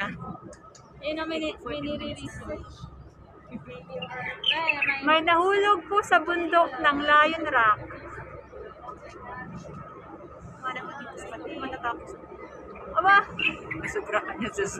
niya. Yun ang minirelease. May nahulog po sa bundok ng Lion Rock. Aba! Sobrang kanya sa